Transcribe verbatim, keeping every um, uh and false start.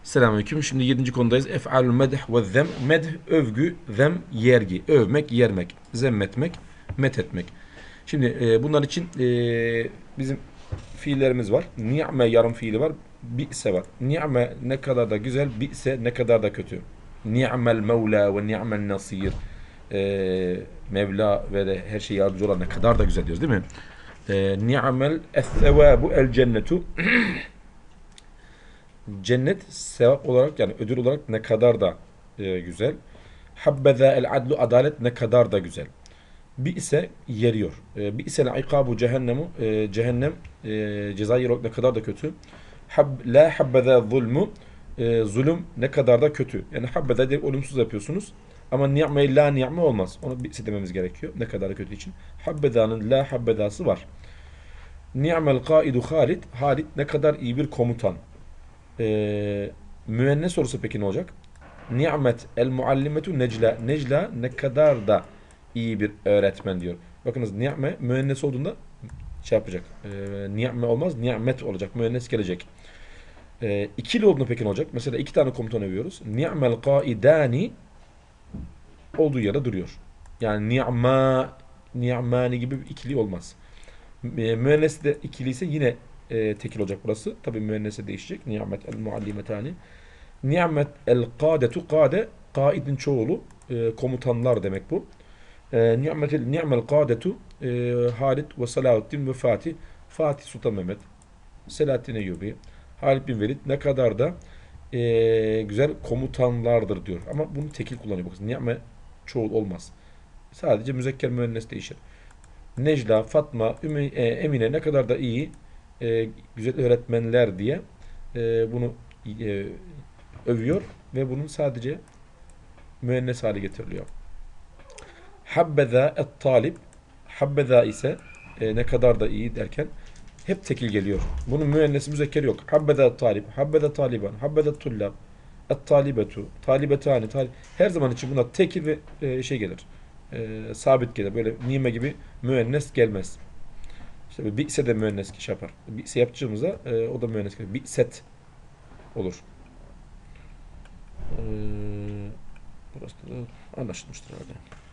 Selamünaleyküm. Şimdi yedinci konudayız. Ef'alül medh ve zem. Medh övgü, zem yergi. Övmek, yermek, zemmetmek, methetmek. Şimdi e, bunlar için e, bizim fiillerimiz var. Ni'me yarım fiili var. Bi'se var. Ni'me ne kadar da güzel, bi'se ne kadar da kötü. Ni'mel mevla ve ni'mel nasir. E, Mevla ve de her şey yardımcı olan ne kadar da güzel diyoruz değil mi? E, ni'mel es-sevabu el cennetu. Cennet sevap olarak yani ödül olarak ne kadar da e, güzel. Habbeza el adlu adalet ne kadar da güzel. Bir ise yeriyor. E, bir ise ikabu cehennemu e, cehennem e, ceza yeri olarak ne kadar da kötü. Hab, la habbeza zulmu e, zulüm ne kadar da kötü. Yani habbeza diye olumsuz yapıyorsunuz. Ama ni'me la ni'me olmaz. Onu bir ise dememiz gerekiyor. Ne kadar da kötü için. Habbeza'nın la habbezası var. Ni'mel kaidu Halid. Halid ne kadar iyi bir komutan. Ee, müennes sorusu peki ne olacak? Ni'met el muallimetu Necla. Necla ne kadar da iyi bir öğretmen diyor. Bakınız ni'me müennes olduğunda şey yapacak. E, ni'me olmaz. Ni'met olacak. Müennes gelecek. E, ikili olduğunda peki ne olacak? Mesela iki tane komutan övüyoruz. Ni'mel kaidani olduğu yerde duruyor. Yani ni'ma ni'mani gibi bir ikili olmaz. E, müennes de ikili ise yine e, tekil olacak burası. Tabii müennese değişecek. Ni'met el muallimetani. Ni'met el kadetu kade kaidin çoğulu e, komutanlar demek bu. E, ni'metel ni'mel kadetu e, Halid ve Salahuddin ve Fatih. Fatih Sultan Mehmet, Selahattin Eyyubi, Halid bin Velid ne kadar da e, güzel komutanlardır diyor. Ama bunu tekil kullanıyor. Bakın ni'me çoğul olmaz. Sadece müzekker müennes değişir. Necla, Fatma, Ümi, e, Emine ne kadar da iyi, e, güzel öğretmenler diye e, bunu e, övüyor ve bunun sadece müennes hali getiriliyor. Habbeza et talip. Habbeza ise e, ne kadar da iyi derken hep tekil geliyor. Bunun müennesi müzekkeri yok. Habbeza et talip, habbeza taliban, habbeza tullab, et talibetu, talibetani, talib. Her zaman için buna tekil ve e, şey gelir. E, sabit gelir. Böyle nime gibi müennes gelmez. İşte bi'se de müennes kişi yapar. Bi'se yapacağımızda e, o da müennes gelir. Bi'set olur. E, burası da anlaşılmıştır herhalde.